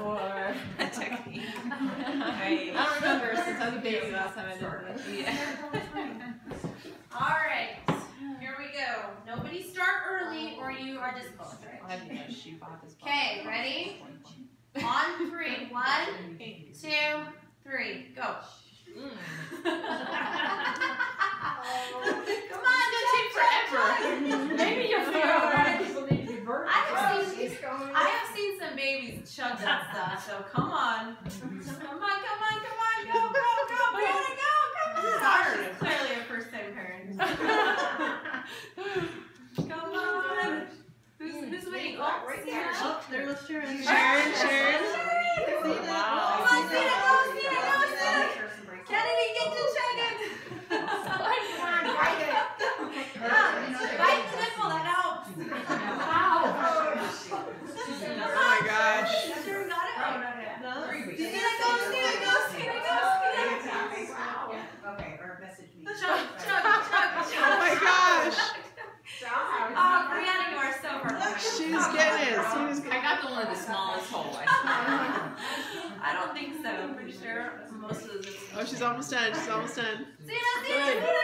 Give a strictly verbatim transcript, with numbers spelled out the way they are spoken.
or a technique. I don't remember since I was a baby last time I did this. Yeah. All right, here we go. Nobody start early or you are disqualified. I have no shoe bought this. Okay, ready? On three. One, two, three. Go. Mm. Come on, don't take forever. Maybe you'll figure out why people need to be burnt. I have seen, I have seen some babies chug that stuff, so come on. Come on, come on, come on, go, go, go, Brianna, go, come on. Sorry, clearly a first time parent. Come on. Who's, who's waiting? Oh, right there. Oh, there goes Sharon. Sharon, Sharon. Wow. Come on, Sina, go, Sina, go, Sina. Kennedy, get to chugging. Bite it. Bite the nipple, that helps. Wow. Oh my gosh. Sure got it? Oh, not yet. No? Sina, go, Sina, go, Sina, go, Sina. Wow. Okay, or message me. Chug, chug, chug, chug. Oh my gosh. Oh, Brianna, you are so perfect. She's getting it. She's getting I it. got the one in the smallest hole. I I don't think so. I'm pretty sure most of the. Oh, she's almost done. She's almost done. Sina, Sina, Sina.